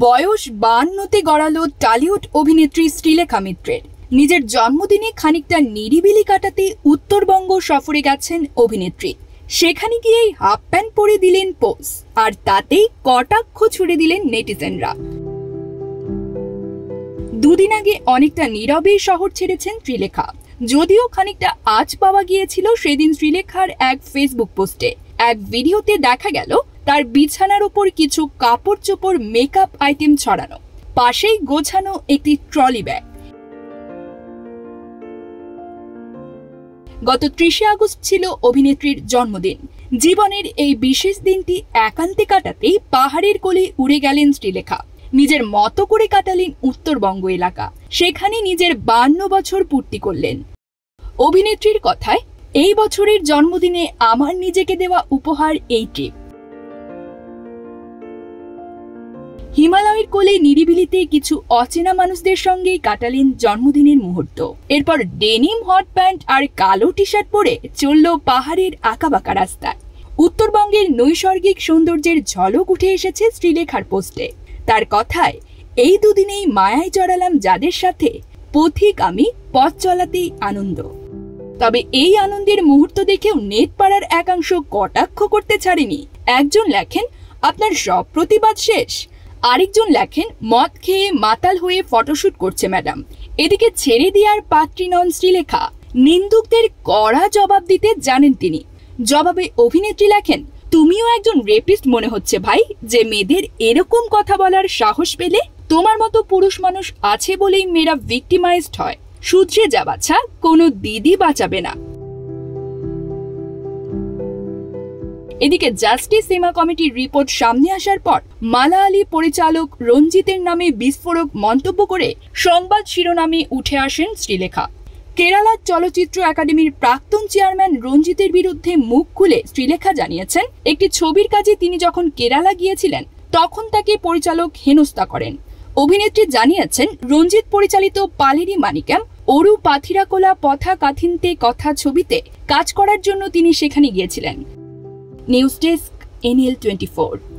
বয়স 52-তে গড়ালো টলিউড অভিনেত্রী শ্রীলেখা মিত্রের। নিজের জন্মদিনে খানিকটা নিরিবিলি কাটাতে উত্তরবঙ্গ সফরে গেছেন অভিনেত্রী। সেখানে গিয়েই হাফ প্যান্ট পরে দিলেন পোজ, আর তাতেই কটাক্ষ ছুড়ে দিলেন নেটিজেনরা। দুদিন আগে অনেকটা নীরবেই শহর ছেড়েছেন শ্রীলেখা। যদিও খানিকটা আজ পাওয়া গিয়েছিল সেদিন শ্রীলেখার এক ফেসবুক পোস্টে। এক ভিডিওতে দেখা গেল তার বিছানার উপর কিছু কাপড় চোপড় মেকআপ আইটেম ছড়ানো, পাশেই গোছানো একটি ট্রলি ব্যাগ। গত 30শে আগস্ট ছিল অভিনেত্রীর জন্মদিন। জীবনের এই বিশেষ দিনটি একান্তে কাটাতেই পাহাড়ের কোলে উড়ে গেলেন শ্রীলেখা। নিজের মতো করে কাটালেন উত্তরবঙ্গ এলাকা। সেখানে নিজের 52 বছর পূর্তি করলেন। অভিনেত্রীর কথায়, এই বছরের জন্মদিনে আমার নিজেকে দেওয়া উপহার এই ট্রিপ। হিমালয়ের কোলে নিরিবিলিতে কিছু অচেনা মানুষদের সঙ্গেই কাটালেন জন্মদিনের মুহূর্ত। এরপর ডেনিম হট প্যান্ট আর কালো টি শার্ট পরে চলল পাহাড়ের আঁকাবাঁকা রাস্তায়। উত্তরবঙ্গের নৈসর্গিক সৌন্দর্যের ঝলক উঠে এসেছে শ্রীলেখার পোস্টে। তার কথায়, এই দুদিনেই মায়ায় জড়ালাম যাদের সাথে, পথিক আমি, পথ চলাতেই আনন্দ। তবে এই আনন্দের মুহূর্ত দেখেও নেট পাড়ার একাংশ কটাক্ষ করতে ছাড়েনি। একজন লেখেন, আপনার সব প্রতিবাদ শেষ। আরেকজন লেখেন, মদ খেয়ে মাতাল হয়ে ফটোশুট করছে ম্যাডাম। এদিকে ছেড়ে দেওয়ার পাত্রী নন শ্রীলেখা। নিন্দুকদের কড়া জবাব দিতে জানেন তিনি। জবাবে অভিনেত্রী লেখেন, তুমিও একজন রেপিস্ট মনে হচ্ছে ভাই, যে মেয়েদের এরকম কথা বলার সাহস পেলে। তোমার মতো পুরুষ মানুষ আছে বলেই মেয়েরা ভিক্টিমাইজড হয়। শুধরে যা বাচ্চা, কোনো দিদি বাঁচাবে না। এদিকে জাস্টিস সিমা কমিটির রিপোর্ট সামনে আসার পর মালা আলী পরিচালক রঞ্জিতের নামে বিস্ফোরক মন্তব্য করে সংবাদ শিরোনামে উঠে আসেন শ্রীলেখা। কেরালা চলচ্চিত্র একাডেমির প্রাক্তন চেয়ারম্যান রঞ্জিতের বিরুদ্ধে মুখ খুলে শ্রীলেখা জানিয়েছেন, একটি ছবির কাজে তিনি যখন কেরালা গিয়েছিলেন তখন তাকে পরিচালক হেনস্থা করেন। অভিনেত্রী জানিয়েছেন, রঞ্জিত পরিচালিত পালেরি মানিক্যাম ওরু পাথিরাকোলা পথা কাথিনতে কথা ছবিতে কাজ করার জন্য তিনি সেখানে গিয়েছিলেন। News desk, NL24।